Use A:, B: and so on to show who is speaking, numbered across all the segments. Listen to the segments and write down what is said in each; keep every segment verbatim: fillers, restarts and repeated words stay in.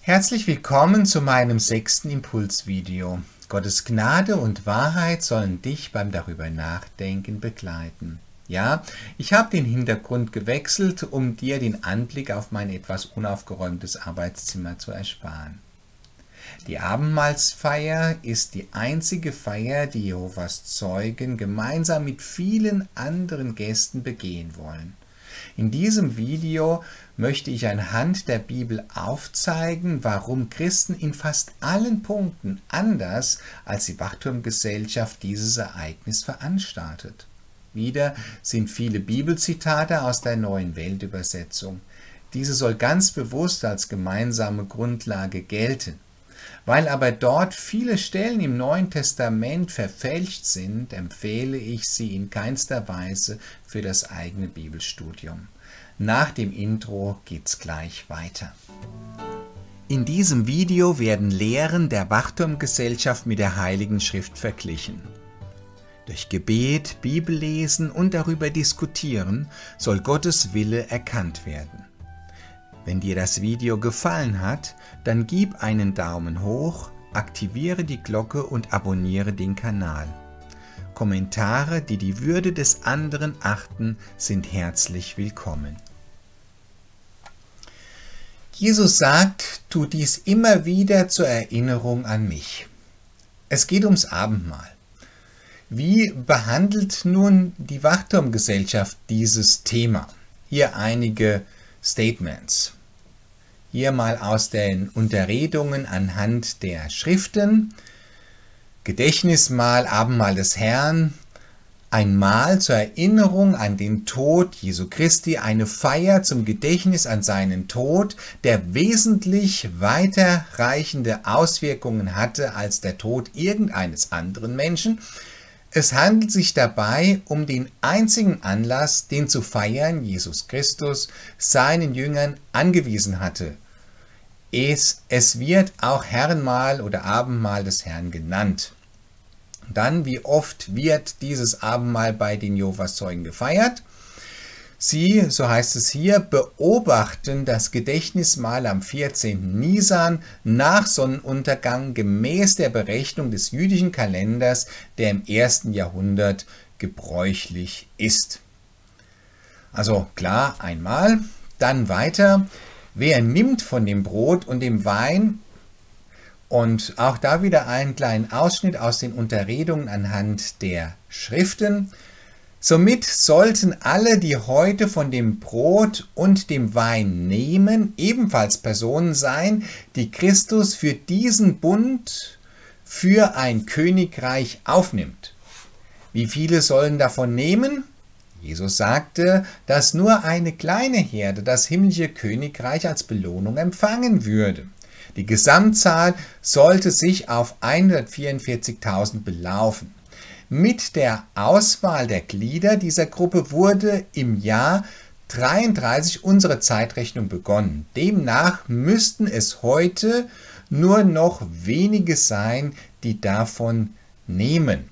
A: Herzlich willkommen zu meinem sechsten Impulsvideo. Gottes Gnade und Wahrheit sollen dich beim darüber nachdenken begleiten. Ja, ich habe den Hintergrund gewechselt, um dir den Anblick auf mein etwas unaufgeräumtes Arbeitszimmer zu ersparen. Die Abendmahlsfeier ist die einzige Feier, die Jehovas Zeugen gemeinsam mit vielen anderen Gästen begehen wollen. In diesem Video möchte ich anhand der Bibel aufzeigen, warum Christen in fast allen Punkten anders als die Wachturmgesellschaft dieses Ereignis veranstaltet. Wieder sind viele Bibelzitate aus der Neuen Weltübersetzung. Diese soll ganz bewusst als gemeinsame Grundlage gelten. Weil aber dort viele Stellen im Neuen Testament verfälscht sind, empfehle ich sie in keinster Weise für das eigene Bibelstudium. Nach dem Intro geht's gleich weiter. In diesem Video werden Lehren der Wachturmgesellschaft mit der Heiligen Schrift verglichen. Durch Gebet, Bibellesen und darüber diskutieren soll Gottes Wille erkannt werden. Wenn dir das Video gefallen hat, dann gib einen Daumen hoch, aktiviere die Glocke und abonniere den Kanal. Kommentare, die die Würde des anderen achten, sind herzlich willkommen. Jesus sagt, tu dies immer wieder zur Erinnerung an mich. Es geht ums Abendmahl. Wie behandelt nun die Wachturmgesellschaft dieses Thema? Hier einige Statements. Hier mal aus den Unterredungen anhand der Schriften. Gedächtnismahl, Abendmahl des Herrn, ein Mahl zur Erinnerung an den Tod Jesu Christi, eine Feier zum Gedächtnis an seinen Tod, der wesentlich weiterreichende Auswirkungen hatte als der Tod irgendeines anderen Menschen. Es handelt sich dabei um den einzigen Anlass, den zu feiern Jesus Christus seinen Jüngern angewiesen hatte. Es, es wird auch Herrenmahl oder Abendmahl des Herrn genannt. Dann, wie oft wird dieses Abendmahl bei den Jehovas Zeugen gefeiert? Sie, so heißt es hier, beobachten das Gedächtnismahl am vierzehnten Nisan nach Sonnenuntergang gemäß der Berechnung des jüdischen Kalenders, der im ersten Jahrhundert gebräuchlich ist. Also klar, einmal, dann weiter. Wer nimmt von dem Brot und dem Wein? Und auch da wieder einen kleinen Ausschnitt aus den Unterredungen anhand der Schriften. Somit sollten alle, die heute von dem Brot und dem Wein nehmen, ebenfalls Personen sein, die Christus für diesen Bund, für ein Königreich aufnimmt. Wie viele sollen davon nehmen? Jesus sagte, dass nur eine kleine Herde das himmlische Königreich als Belohnung empfangen würde. Die Gesamtzahl sollte sich auf hundertvierundvierzigtausend belaufen. Mit der Auswahl der Glieder dieser Gruppe wurde im Jahr dreiunddreißig unsere Zeitrechnung begonnen. Demnach müssten es heute nur noch wenige sein, die davon nehmen.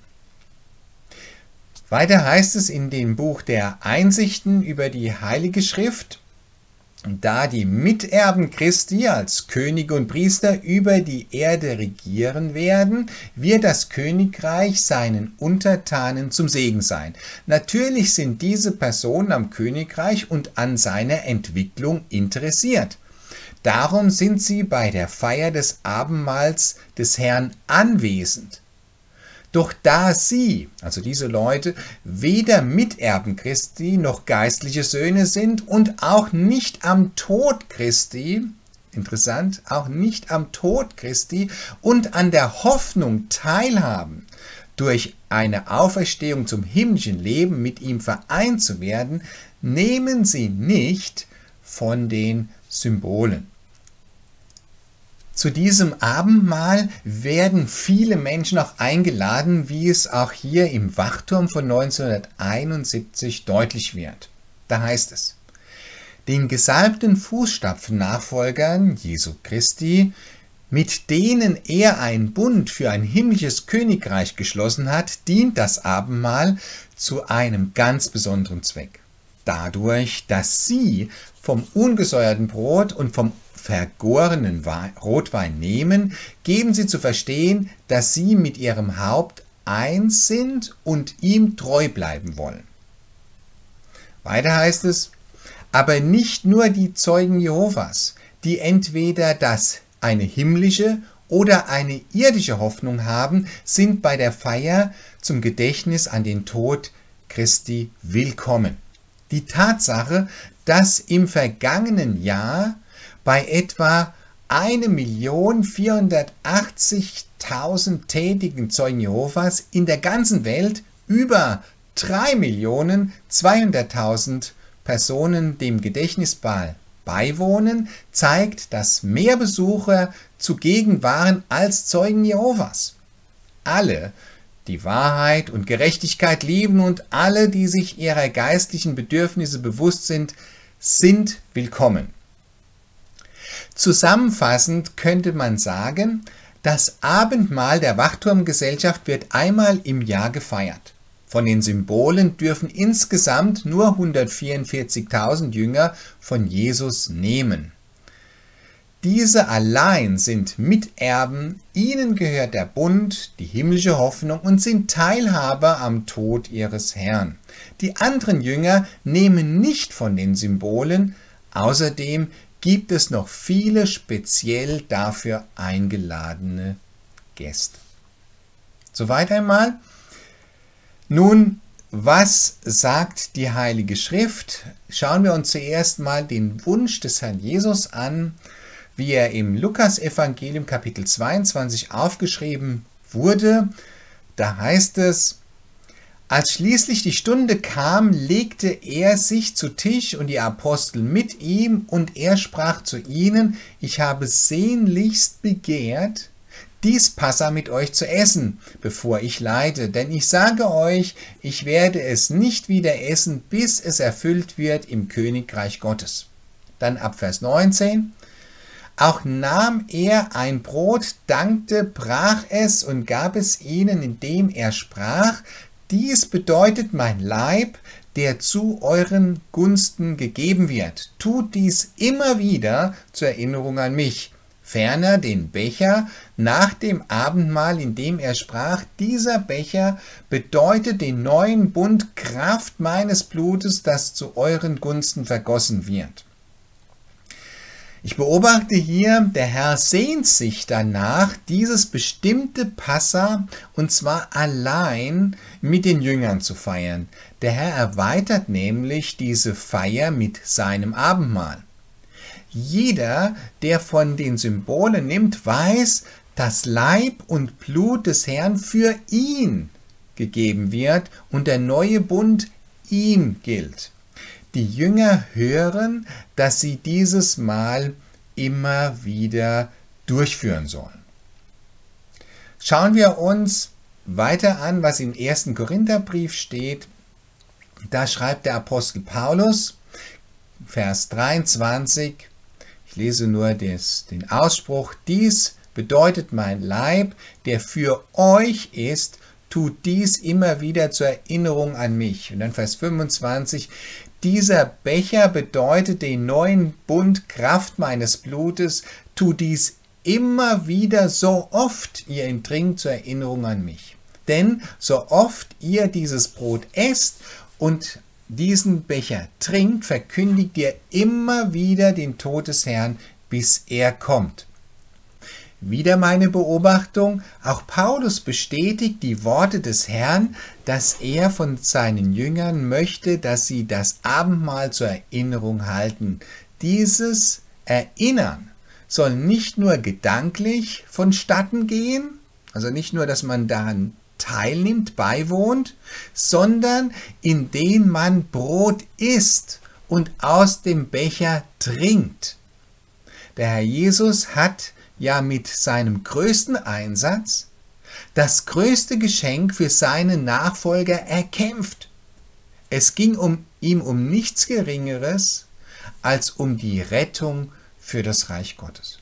A: Weiter heißt es in dem Buch der Einsichten über die Heilige Schrift: Da die Miterben Christi als Könige und Priester über die Erde regieren werden, wird das Königreich seinen Untertanen zum Segen sein. Natürlich sind diese Personen am Königreich und an seiner Entwicklung interessiert. Darum sind sie bei der Feier des Abendmahls des Herrn anwesend. Doch da sie, also diese Leute, weder Miterben Christi noch geistliche Söhne sind und auch nicht am Tod Christi, interessant, auch nicht am Tod Christi und an der Hoffnung teilhaben, durch eine Auferstehung zum himmlischen Leben mit ihm vereint zu werden, nehmen sie nicht von den Symbolen. Zu diesem Abendmahl werden viele Menschen auch eingeladen, wie es auch hier im Wachturm von neunzehnhunderteinundsiebzig deutlich wird. Da heißt es: Den gesalbten Fußstapfen-Nachfolgern Jesu Christi, mit denen er einen Bund für ein himmlisches Königreich geschlossen hat, dient das Abendmahl zu einem ganz besonderen Zweck. dadurch, dass sie vom ungesäuerten Brot und vom vergorenen Rotwein nehmen, geben sie zu verstehen, dass sie mit ihrem Haupt eins sind und ihm treu bleiben wollen. Weiter heißt es, aber nicht nur die Zeugen Jehovas, die entweder das eine himmlische oder eine irdische Hoffnung haben, sind bei der Feier zum Gedächtnis an den Tod Christi willkommen. Die Tatsache, dass im vergangenen Jahr bei etwa eine Million vierhundertachtzigtausend tätigen Zeugen Jehovas in der ganzen Welt über drei Millionen zweihunderttausend Personen dem Gedächtnisball beiwohnen, zeigt, dass mehr Besucher zugegen waren als Zeugen Jehovas. Alle, die Wahrheit und Gerechtigkeit lieben und alle, die sich ihrer geistlichen Bedürfnisse bewusst sind, sind willkommen. Zusammenfassend könnte man sagen, das Abendmahl der Wachturmgesellschaft wird einmal im Jahr gefeiert. Von den Symbolen dürfen insgesamt nur hundertvierundvierzigtausend Jünger von Jesus nehmen. Diese allein sind Miterben, ihnen gehört der Bund, die himmlische Hoffnung und sind Teilhaber am Tod ihres Herrn. Die anderen Jünger nehmen nicht von den Symbolen, außerdem gibt es noch viele speziell dafür eingeladene Gäste. Soweit einmal. Nun, was sagt die Heilige Schrift? Schauen wir uns zuerst mal den Wunsch des Herrn Jesus an, wie er im Lukas-Evangelium Kapitel zweiundzwanzig aufgeschrieben wurde. Da heißt es, als schließlich die Stunde kam, legte er sich zu Tisch und die Apostel mit ihm, und er sprach zu ihnen, ich habe sehnlichst begehrt, dies Passa mit euch zu essen, bevor ich leide, denn ich sage euch, ich werde es nicht wieder essen, bis es erfüllt wird im Königreich Gottes. Dann ab Vers neunzehn. Auch nahm er ein Brot, dankte, brach es und gab es ihnen, indem er sprach, dies bedeutet mein Leib, der zu euren Gunsten gegeben wird. Tut dies immer wieder zur Erinnerung an mich. Ferner den Becher nach dem Abendmahl, indem er sprach, dieser Becher bedeutet den neuen Bund, Kraft meines Blutes, das zu euren Gunsten vergossen wird. Ich beobachte hier, der Herr sehnt sich danach, dieses bestimmte Passa, und zwar allein mit den Jüngern zu feiern. Der Herr erweitert nämlich diese Feier mit seinem Abendmahl. Jeder, der von den Symbolen nimmt, weiß, dass Leib und Blut des Herrn für ihn gegeben wird und der neue Bund ihm gilt. Die Jünger hören, dass sie dieses Mahl immer wieder durchführen sollen. Schauen wir uns weiter an, was im ersten Korintherbrief steht. Da schreibt der Apostel Paulus, Vers dreiundzwanzig, ich lese nur des, den Ausspruch, dies bedeutet mein Leib, der für euch ist, tut dies immer wieder zur Erinnerung an mich. Und dann Vers fünfundzwanzig, dieser Becher bedeutet den neuen Bund, Kraft meines Blutes, tut dies immer wieder, so oft ihr ihn trinkt, zur Erinnerung an mich. Denn so oft ihr dieses Brot esst und diesen Becher trinkt, verkündigt ihr immer wieder den Tod des Herrn, bis er kommt. Wieder meine Beobachtung, auch Paulus bestätigt die Worte des Herrn, dass er von seinen Jüngern möchte, dass sie das Abendmahl zur Erinnerung halten. Dieses Erinnern soll nicht nur gedanklich vonstatten gehen, also nicht nur, dass man daran teilnimmt, beiwohnt, sondern indem man Brot isst und aus dem Becher trinkt. Der Herr Jesus hat ja mit seinem größten Einsatz das größte Geschenk für seine Nachfolger erkämpft. Es ging um ihm um nichts Geringeres als um die Rettung für das Reich Gottes.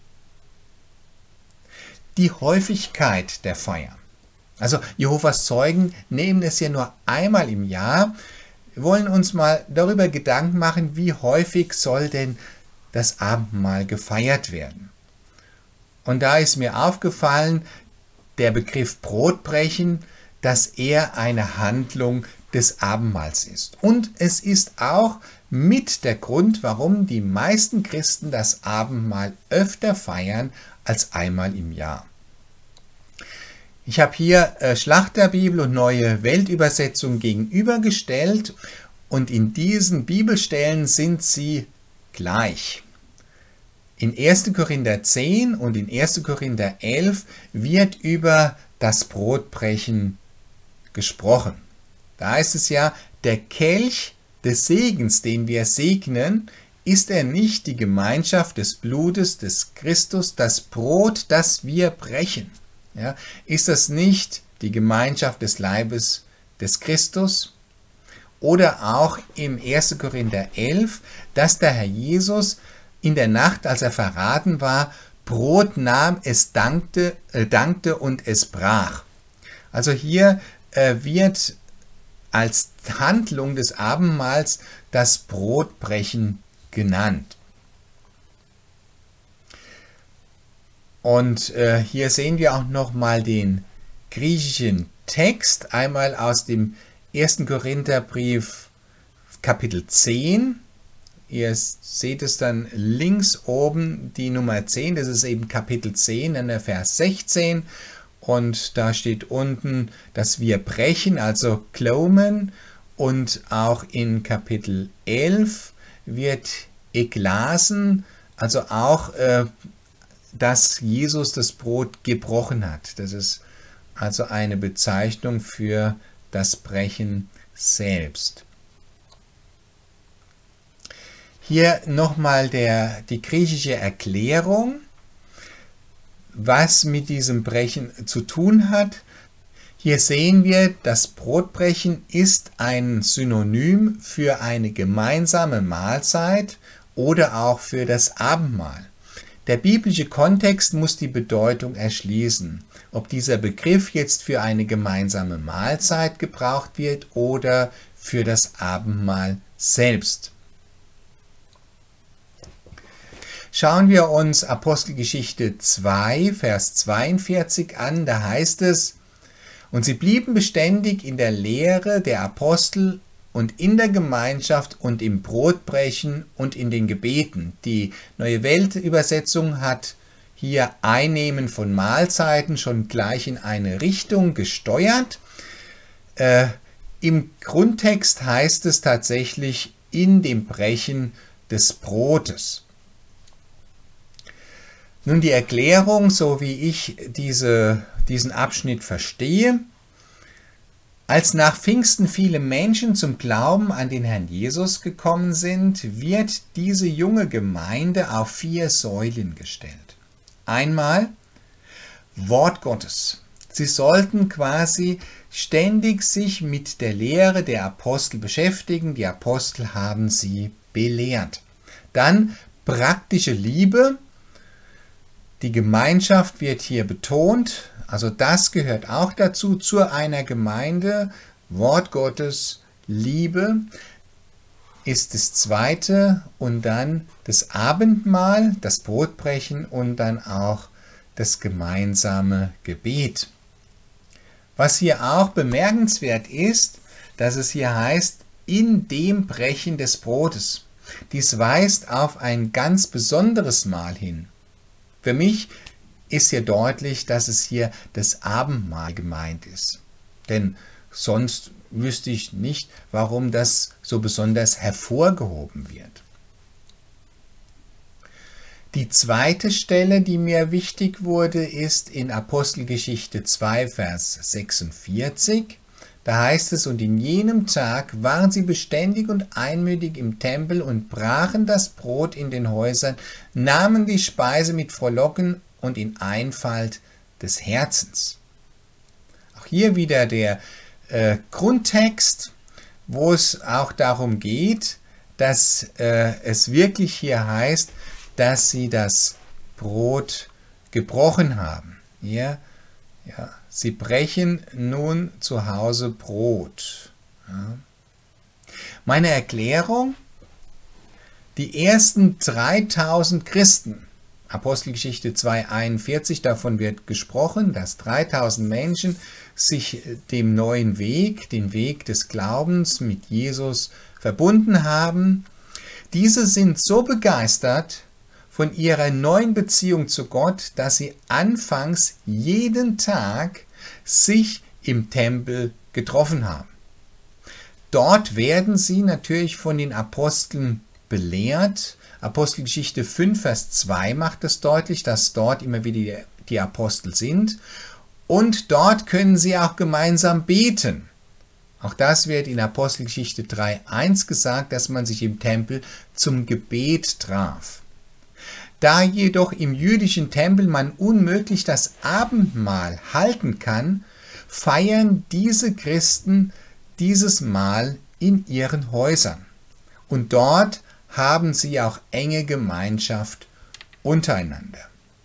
A: Die Häufigkeit der Feier. Also Jehovas Zeugen nehmen es ja nur einmal im Jahr. Wir wollen uns mal darüber Gedanken machen, wie häufig soll denn das Abendmahl gefeiert werden. Und da ist mir aufgefallen, der Begriff Brotbrechen, dass er eine Handlung des Abendmahls ist. Und es ist auch mit der Grund, warum die meisten Christen das Abendmahl öfter feiern als einmal im Jahr. Ich habe hier äh, Schlachterbibel und Neue Weltübersetzung gegenübergestellt und in diesen Bibelstellen sind sie gleich. In erster Korinther zehn und in erster Korinther elf wird über das Brotbrechen gesprochen. Da heißt es ja, der Kelch des Segens, den wir segnen, ist er nicht die Gemeinschaft des Blutes des Christus, das Brot, das wir brechen? Ja, ist das nicht die Gemeinschaft des Leibes des Christus? Oder auch im erster Korinther elf, dass der Herr Jesus in der Nacht, als er verraten war, Brot nahm, es dankte, äh, dankte und es brach. Also hier äh, wird als Handlung des Abendmahls das Brotbrechen genannt. Und äh, hier sehen wir auch nochmal den griechischen Text, einmal aus dem ersten Korintherbrief Kapitel zehn. Ihr seht es dann links oben, die Nummer zehn, das ist eben Kapitel zehn, dann der Vers sechzehn. Und da steht unten, dass wir brechen, also klomen. Und auch in Kapitel elf wird eklasen, also auch äh, dass Jesus das Brot gebrochen hat. Das ist also eine Bezeichnung für das Brechen selbst. Hier nochmal die griechische Erklärung, was mit diesem Brechen zu tun hat. Hier sehen wir, das Brotbrechen ist ein Synonym für eine gemeinsame Mahlzeit oder auch für das Abendmahl. Der biblische Kontext muss die Bedeutung erschließen, ob dieser Begriff jetzt für eine gemeinsame Mahlzeit gebraucht wird oder für das Abendmahl selbst. Schauen wir uns Apostelgeschichte zwei, Vers zweiundvierzig an, da heißt es: Und sie blieben beständig in der Lehre der Apostel und in der Gemeinschaft und im Brotbrechen und in den Gebeten. Die Neue Weltübersetzung hat hier Einnehmen von Mahlzeiten schon gleich in eine Richtung gesteuert. Äh, im Grundtext heißt es tatsächlich in dem Brechen des Brotes. Nun die Erklärung, so wie ich diese, diesen Abschnitt verstehe: Als nach Pfingsten viele Menschen zum Glauben an den Herrn Jesus gekommen sind, wird diese junge Gemeinde auf vier Säulen gestellt. Einmal Wort Gottes. Sie sollten quasi ständig sich mit der Lehre der Apostel beschäftigen. Die Apostel haben sie belehrt. Dann praktische Liebe. Die Gemeinschaft wird hier betont, also das gehört auch dazu, zu einer Gemeinde. Wort Gottes, Liebe ist das zweite und dann das Abendmahl, das Brotbrechen und dann auch das gemeinsame Gebet. Was hier auch bemerkenswert ist, dass es hier heißt, in dem Brechen des Brotes. Dies weist auf ein ganz besonderes Mahl hin. Für mich ist hier deutlich, dass es hier das Abendmahl gemeint ist. Denn sonst wüsste ich nicht, warum das so besonders hervorgehoben wird. Die zweite Stelle, die mir wichtig wurde, ist in Apostelgeschichte zwei, Vers sechsundvierzig. Da heißt es: Und in jenem Tag waren sie beständig und einmütig im Tempel und brachen das Brot in den Häusern, nahmen die Speise mit Frohlocken und in Einfalt des Herzens. Auch hier wieder der äh, Grundtext, wo es auch darum geht, dass äh, es wirklich hier heißt, dass sie das Brot gebrochen haben. Hier, ja, sie brechen nun zu Hause Brot. Ja. Meine Erklärung: Die ersten dreitausend Christen, Apostelgeschichte zwei einundvierzig, davon wird gesprochen, dass dreitausend Menschen sich dem neuen Weg, den Weg des Glaubens mit Jesus verbunden haben. Diese sind so begeistert von ihrer neuen Beziehung zu Gott, dass sie anfangs jeden Tag sich im Tempel getroffen haben. Dort werden sie natürlich von den Aposteln belehrt. Apostelgeschichte fünf, Vers zwei macht es deutlich, dass dort immer wieder die Apostel sind. Und dort können sie auch gemeinsam beten. Auch das wird in Apostelgeschichte drei eins gesagt, dass man sich im Tempel zum Gebet traf. Da jedoch im jüdischen Tempel man unmöglich das Abendmahl halten kann, feiern diese Christen dieses Mahl in ihren Häusern. Und dort haben sie auch enge Gemeinschaft untereinander.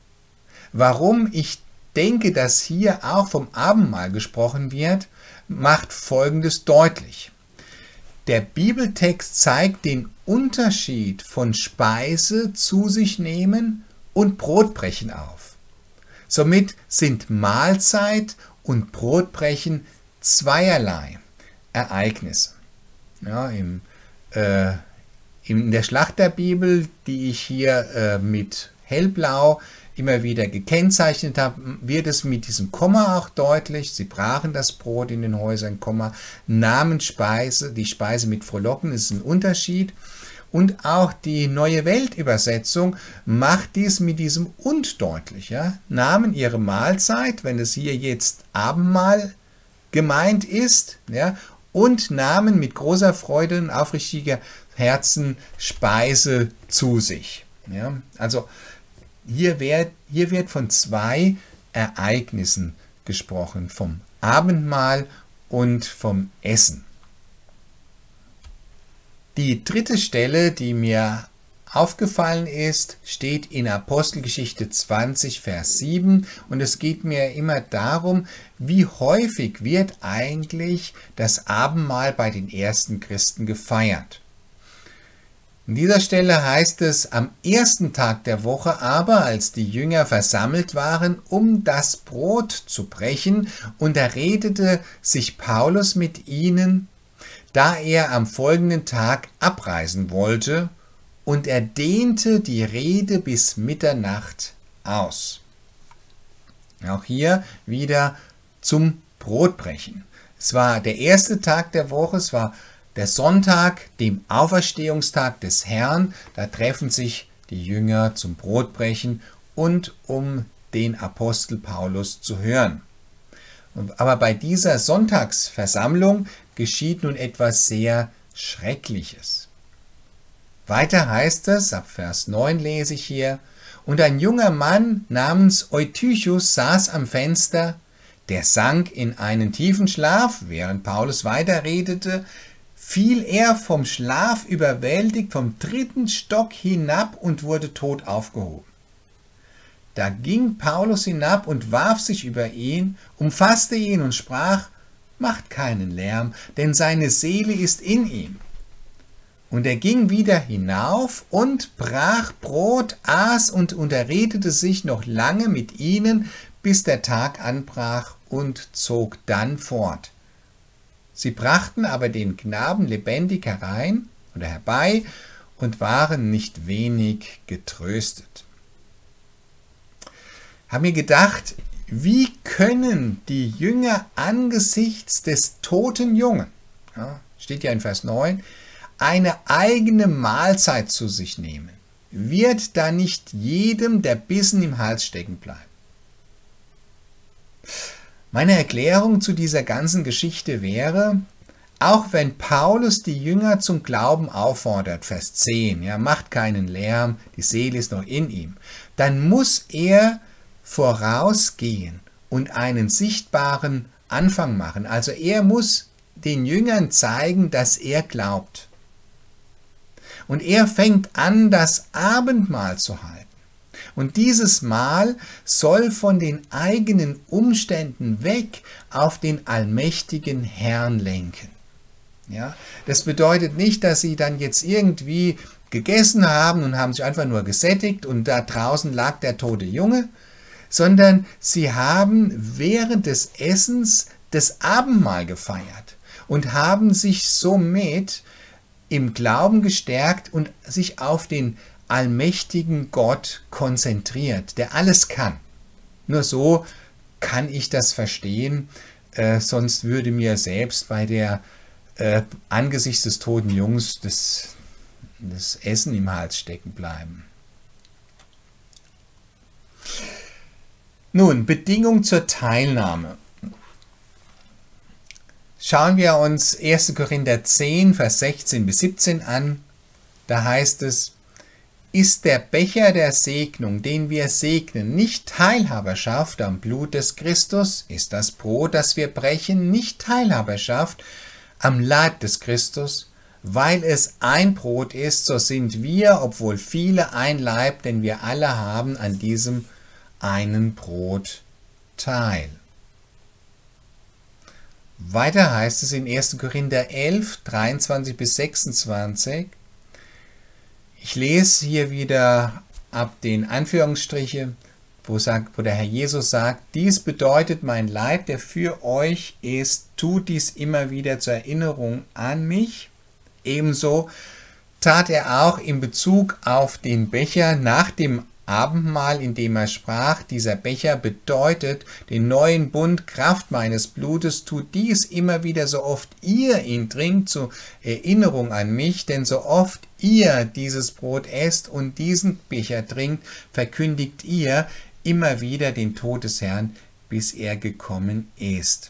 A: Warum ich denke, dass hier auch vom Abendmahl gesprochen wird, macht Folgendes deutlich. Der Bibeltext zeigt den Unterschied von Speise zu sich nehmen und Brotbrechen auf. Somit sind Mahlzeit und Brotbrechen zweierlei Ereignisse. Ja, im, äh, in der Schlachterbibel, die ich hier äh, mit hellblau immer wieder gekennzeichnet habe, wird es mit diesem Komma auch deutlich. Sie brachen das Brot in den Häusern, Komma, nahmen Speise, die Speise mit Frohlocken, ist ein Unterschied. Und auch die Neue Weltübersetzung macht dies mit diesem und deutlich. Ja? Nahmen ihre Mahlzeit, wenn es hier jetzt Abendmahl gemeint ist, ja, und nahmen mit großer Freude und aufrichtiger Herzen Speise zu sich. Ja? Also Hier wird, hier wird von zwei Ereignissen gesprochen, vom Abendmahl und vom Essen. Die dritte Stelle, die mir aufgefallen ist, steht in Apostelgeschichte zwanzig, Vers sieben, und es geht mir immer darum, wie häufig wird eigentlich das Abendmahl bei den ersten Christen gefeiert. An dieser Stelle heißt es, am ersten Tag der Woche aber, als die Jünger versammelt waren, um das Brot zu brechen, unterredete sich Paulus mit ihnen, da er am folgenden Tag abreisen wollte, und er dehnte die Rede bis Mitternacht aus. Auch hier wieder zum Brotbrechen. Es war der erste Tag der Woche, es war der Sonntag, dem Auferstehungstag des Herrn. Da treffen sich die Jünger zum Brotbrechen und um den Apostel Paulus zu hören. Aber bei dieser Sonntagsversammlung geschieht nun etwas sehr Schreckliches. Weiter heißt es, ab Vers neun lese ich hier, und ein junger Mann namens Eutychus saß am Fenster, der sank in einen tiefen Schlaf, während Paulus weiterredete, fiel er vom Schlaf überwältigt vom dritten Stock hinab und wurde tot aufgehoben. Da ging Paulus hinab und warf sich über ihn, umfasste ihn und sprach, macht keinen Lärm, denn seine Seele ist in ihm. Und er ging wieder hinauf und brach Brot, aß und unterredete sich noch lange mit ihnen, bis der Tag anbrach, und zog dann fort. Sie brachten aber den Knaben lebendig herein oder herbei und waren nicht wenig getröstet. Haben mir gedacht, wie können die Jünger angesichts des toten Jungen, ja, steht ja in Vers neun, eine eigene Mahlzeit zu sich nehmen? Wird da nicht jedem der Bissen im Hals stecken bleiben? Meine Erklärung zu dieser ganzen Geschichte wäre, auch wenn Paulus die Jünger zum Glauben auffordert, Vers zehn, ja, macht keinen Lärm, die Seele ist noch in ihm, dann muss er vorausgehen und einen sichtbaren Anfang machen. Also er muss den Jüngern zeigen, dass er glaubt. Und er fängt an, das Abendmahl zu halten. Und dieses Mahl soll von den eigenen Umständen weg auf den allmächtigen Herrn lenken. Ja, das bedeutet nicht, dass sie dann jetzt irgendwie gegessen haben und haben sich einfach nur gesättigt und da draußen lag der tote Junge, sondern sie haben während des Essens das Abendmahl gefeiert und haben sich somit im Glauben gestärkt und sich auf den allmächtigen Gott konzentriert, der alles kann. Nur so kann ich das verstehen, äh, sonst würde mir selbst bei der äh, angesichts des toten Jungs das, das Essen im Hals stecken bleiben. Nun, Bedingung zur Teilnahme. Schauen wir uns erster Korinther zehn, Vers sechzehn bis siebzehn an. Da heißt es: Ist der Becher der Segnung, den wir segnen, nicht Teilhaberschaft am Blut des Christus? Ist das Brot, das wir brechen, nicht Teilhaberschaft am Leib des Christus? Weil es ein Brot ist, so sind wir, obwohl viele, ein Leib, denn wir alle haben an diesem einen Brot teil. Weiter heißt es in erster Korinther elf, dreiundzwanzig bis sechsundzwanzig. Ich lese hier wieder ab den Anführungsstriche, wo, sagt, wo der Herr Jesus sagt: Dies bedeutet mein Leib, der für euch ist, tut dies immer wieder zur Erinnerung an mich. Ebenso tat er auch in Bezug auf den Becher nach dem Abendmahl, indem er sprach: Dieser Becher bedeutet den neuen Bund, Kraft meines Blutes, tut dies immer wieder, so oft ihr ihn trinkt, zur Erinnerung an mich, denn so oft ihr dieses Brot esst und diesen Becher trinkt, verkündigt ihr immer wieder den Tod des Herrn, bis er gekommen ist.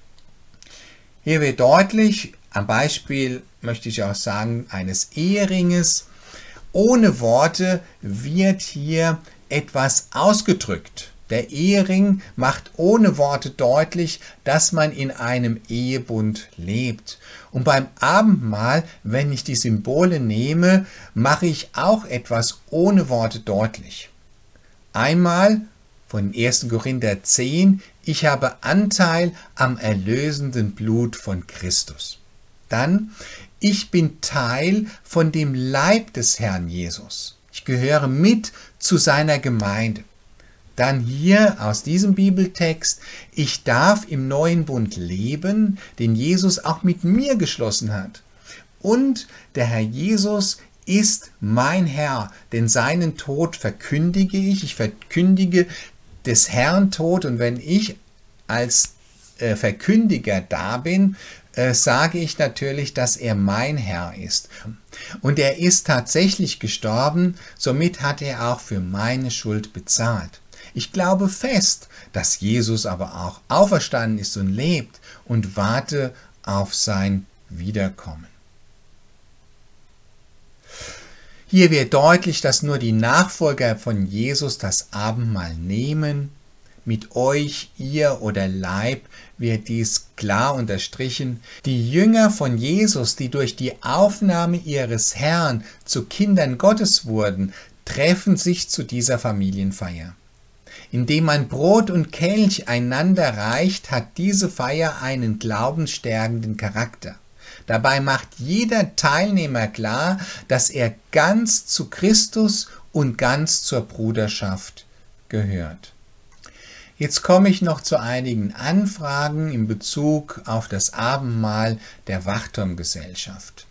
A: Hier wird deutlich, am Beispiel möchte ich auch sagen, eines Eheringes, ohne Worte wird hier etwas ausgedrückt. Der Ehering macht ohne Worte deutlich, dass man in einem Ehebund lebt. Und beim Abendmahl, wenn ich die Symbole nehme, mache ich auch etwas ohne Worte deutlich. Einmal von erster Korinther zehn, ich habe Anteil am erlösenden Blut von Christus. Dann, ich bin Teil von dem Leib des Herrn Jesus. Ich gehöre mit zu seiner Gemeinde. Dann hier aus diesem Bibeltext, ich darf im neuen Bund leben, den Jesus auch mit mir geschlossen hat. Und der Herr Jesus ist mein Herr, denn seinen Tod verkündige ich. Ich verkündige des Herrn Tod, und wenn ich als äh, Verkündiger da bin, äh, sage ich natürlich, dass er mein Herr ist. Und er ist tatsächlich gestorben, somit hat er auch für meine Schuld bezahlt. Ich glaube fest, dass Jesus aber auch auferstanden ist und lebt und warte auf sein Wiederkommen. Hier wird deutlich, dass nur die Nachfolger von Jesus das Abendmahl nehmen. Mit euch, ihr oder Leib, wird dies klar unterstrichen. Die Jünger von Jesus, die durch die Aufnahme ihres Herrn zu Kindern Gottes wurden, treffen sich zu dieser Familienfeier. Indem man Brot und Kelch einander reicht, hat diese Feier einen glaubensstärkenden Charakter. Dabei macht jeder Teilnehmer klar, dass er ganz zu Christus und ganz zur Bruderschaft gehört. Jetzt komme ich noch zu einigen Anfragen in Bezug auf das Abendmahl der Wachturmgesellschaft.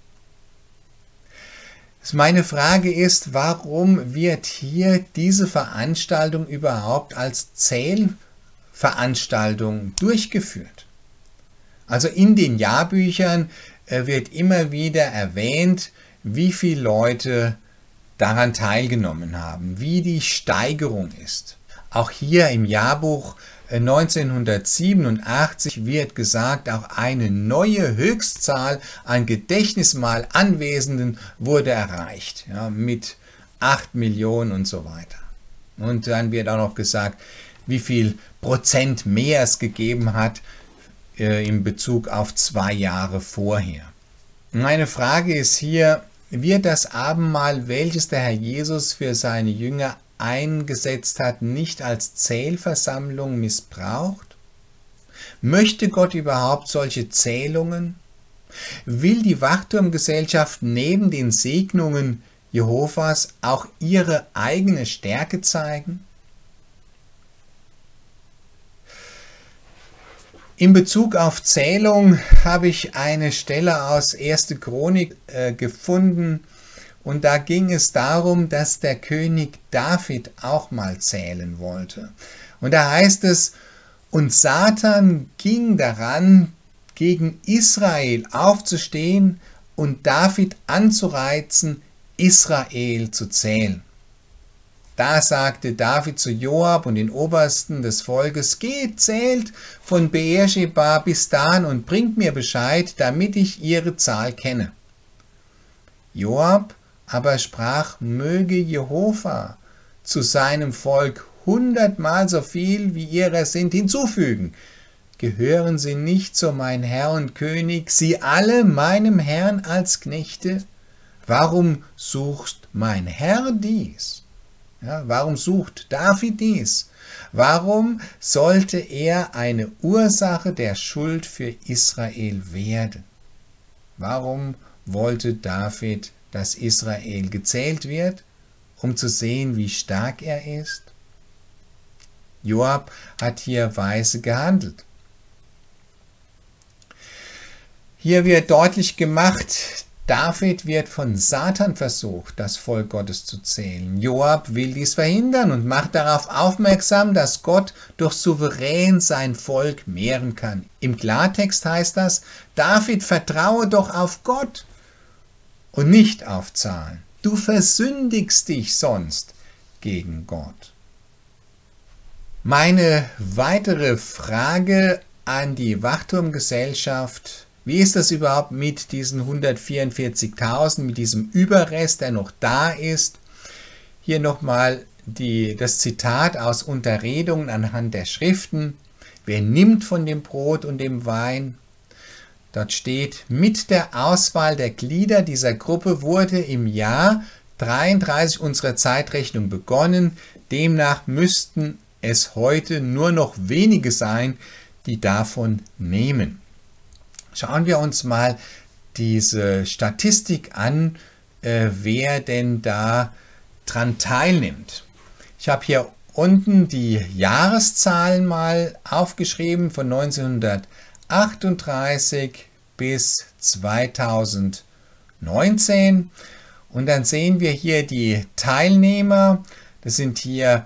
A: Meine Frage ist, warum wird hier diese Veranstaltung überhaupt als Zählveranstaltung durchgeführt? Also in den Jahrbüchern wird immer wieder erwähnt, wie viele Leute daran teilgenommen haben, wie die Steigerung ist. Auch hier im Jahrbuch neunzehnhundertsiebenundachtzig wird gesagt, auch eine neue Höchstzahl an Gedächtnismahl Anwesenden wurde erreicht, ja, mit acht Millionen und so weiter. Und dann wird auch noch gesagt, wie viel Prozent mehr es gegeben hat äh, in Bezug auf zwei Jahre vorher. Meine Frage ist hier, wird das Abendmahl, welches der Herr Jesus für seine Jünger eingesetzt hat, nicht als Zählversammlung missbraucht? Möchte Gott überhaupt solche Zählungen? Will die Wachturmgesellschaft neben den Segnungen Jehovas auch ihre eigene Stärke zeigen? In Bezug auf Zählung habe ich eine Stelle aus erster Chronik äh, gefunden, und da ging es darum, dass der König David auch mal zählen wollte. Und da heißt es, und Satan ging daran, gegen Israel aufzustehen und David anzureizen, Israel zu zählen. Da sagte David zu Joab und den Obersten des Volkes, geht, zählt von Beersheba bis Dan und bringt mir Bescheid, damit ich ihre Zahl kenne. Joab aber sprach, möge Jehova zu seinem Volk hundertmal so viel, wie ihrer sind, hinzufügen. Gehören sie nicht zu mein Herr und König, sie alle meinem Herrn als Knechte? Warum sucht mein Herr dies? Ja, warum sucht David dies? Warum sollte er eine Ursache der Schuld für Israel werden? Warum wollte David, dass Israel gezählt wird, um zu sehen, wie stark er ist? Joab hat hier weise gehandelt. Hier wird deutlich gemacht, David wird von Satan versucht, das Volk Gottes zu zählen. Joab will dies verhindern und macht darauf aufmerksam, dass Gott durch souverän sein Volk mehren kann. Im Klartext heißt das, David, vertraue doch auf Gott und nicht auf Zahlen. Du versündigst dich sonst gegen Gott. Meine weitere Frage an die Wachturmgesellschaft: Wie ist das überhaupt mit diesen hundertvierundvierzigtausend, mit diesem Überrest, der noch da ist? Hier nochmal das Zitat aus Unterredungen anhand der Schriften. Wer nimmt von dem Brot und dem Wein? Dort steht, mit der Auswahl der Glieder dieser Gruppe wurde im Jahr dreiunddreißig unserer Zeitrechnung begonnen. Demnach müssten es heute nur noch wenige sein, die davon nehmen. Schauen wir uns mal diese Statistik an, äh, wer denn da dran teilnimmt. Ich habe hier unten die Jahreszahlen mal aufgeschrieben von neunzehnhundertachtunddreißig bis zweitausendneunzehn. Und dann sehen wir hier die Teilnehmer. Das sind hier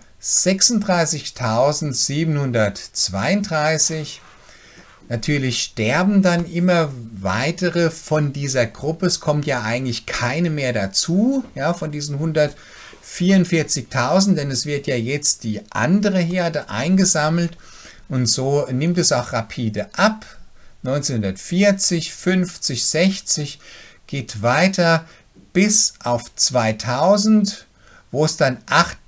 A: sechsunddreißigtausendsiebenhundertzweiunddreißig. Natürlich sterben dann immer weitere von dieser Gruppe. Es kommt ja eigentlich keine mehr dazu, ja, von diesen hundertvierundvierzigtausend, denn es wird ja jetzt die andere Herde eingesammelt und so nimmt es auch rapide ab. neunzehnhundertvierzig, fünfzig, sechzig geht weiter bis auf zweitausend, wo es dann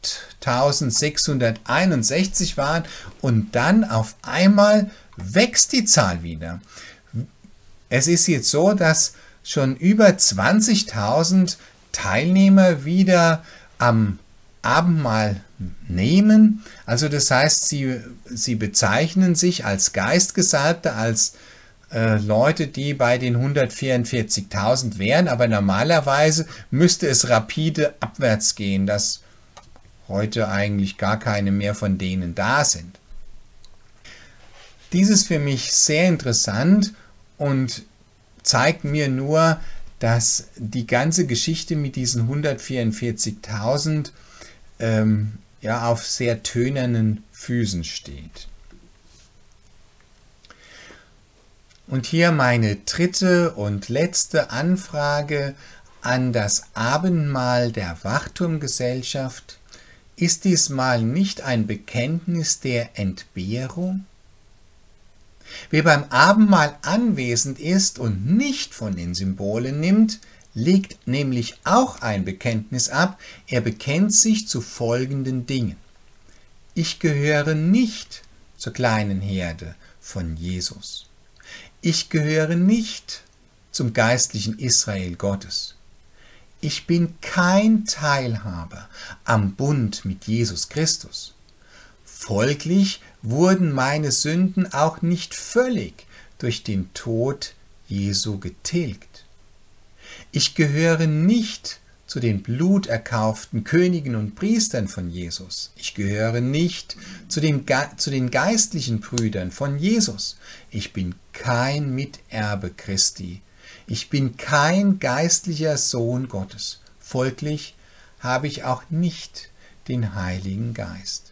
A: achttausendsechshunderteinundsechzig waren und dann auf einmal wächst die Zahl wieder. Es ist jetzt so, dass schon über zwanzigtausend Teilnehmer wieder am Abendmahl nehmen. Also das heißt, sie, sie bezeichnen sich als Geistgesalbte, als äh, Leute, die bei den hundertvierundvierzigtausend wären, aber normalerweise müsste es rapide abwärts gehen, dass heute eigentlich gar keine mehr von denen da sind. Dies ist für mich sehr interessant und zeigt mir nur, dass die ganze Geschichte mit diesen hundertvierundvierzigtausend ähm, ja, auf sehr tönernen Füßen steht. Und hier meine dritte und letzte Anfrage an das Abendmahl der Wachturmgesellschaft. Ist diesmal nicht ein Bekenntnis der Entbehrung? Wer beim Abendmahl anwesend ist und nicht von den Symbolen nimmt, legt nämlich auch ein Bekenntnis ab. Er bekennt sich zu folgenden Dingen: Ich gehöre nicht zur kleinen Herde von Jesus. Ich gehöre nicht zum geistlichen Israel Gottes. Ich bin kein Teilhaber am Bund mit Jesus Christus. Folglich wurden meine Sünden auch nicht völlig durch den Tod Jesu getilgt. Ich gehöre nicht zu den bluterkauften Königen und Priestern von Jesus. Ich gehöre nicht zu den, Ge- zu den geistlichen Brüdern von Jesus. Ich bin kein Miterbe Christi. Ich bin kein geistlicher Sohn Gottes. Folglich habe ich auch nicht den Heiligen Geist.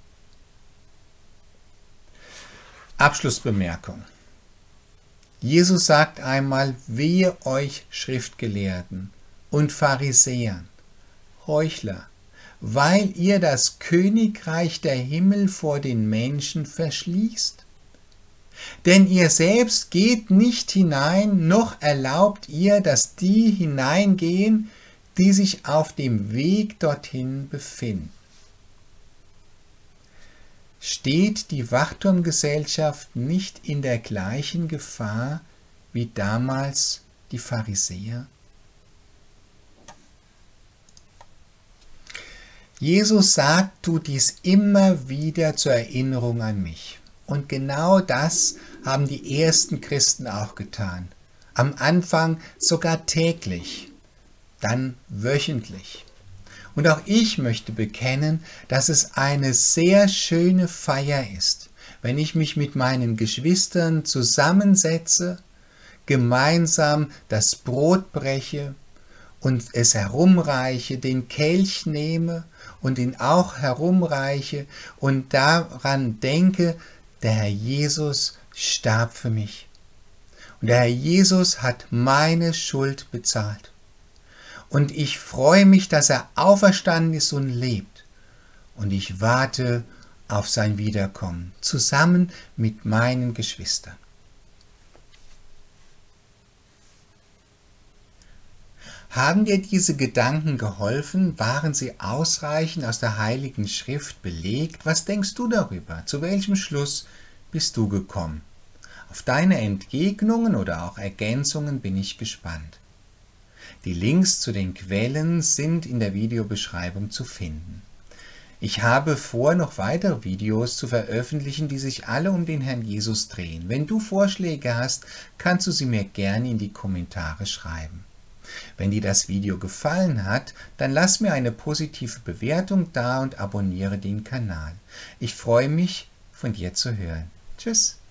A: Abschlussbemerkung. Jesus sagt einmal: Wehe euch Schriftgelehrten und Pharisäern, Heuchler, weil ihr das Königreich der Himmel vor den Menschen verschließt. Denn ihr selbst geht nicht hinein, noch erlaubt ihr, dass die hineingehen, die sich auf dem Weg dorthin befinden. Steht die Wachturmgesellschaft nicht in der gleichen Gefahr wie damals die Pharisäer? Jesus sagt, tu dies immer wieder zur Erinnerung an mich. Und genau das haben die ersten Christen auch getan. Am Anfang sogar täglich, dann wöchentlich. Und auch ich möchte bekennen, dass es eine sehr schöne Feier ist, wenn ich mich mit meinen Geschwistern zusammensetze, gemeinsam das Brot breche und es herumreiche, den Kelch nehme und ihn auch herumreiche und daran denke, der Herr Jesus starb für mich. Und der Herr Jesus hat meine Schuld bezahlt. Und ich freue mich, dass er auferstanden ist und lebt. Und ich warte auf sein Wiederkommen, zusammen mit meinen Geschwistern. Haben dir diese Gedanken geholfen? Waren sie ausreichend aus der Heiligen Schrift belegt? Was denkst du darüber? Zu welchem Schluss bist du gekommen? Auf deine Entgegnungen oder auch Ergänzungen bin ich gespannt. Die Links zu den Quellen sind in der Videobeschreibung zu finden. Ich habe vor, noch weitere Videos zu veröffentlichen, die sich alle um den Herrn Jesus drehen. Wenn du Vorschläge hast, kannst du sie mir gerne in die Kommentare schreiben. Wenn dir das Video gefallen hat, dann lass mir eine positive Bewertung da und abonniere den Kanal. Ich freue mich, von dir zu hören. Tschüss.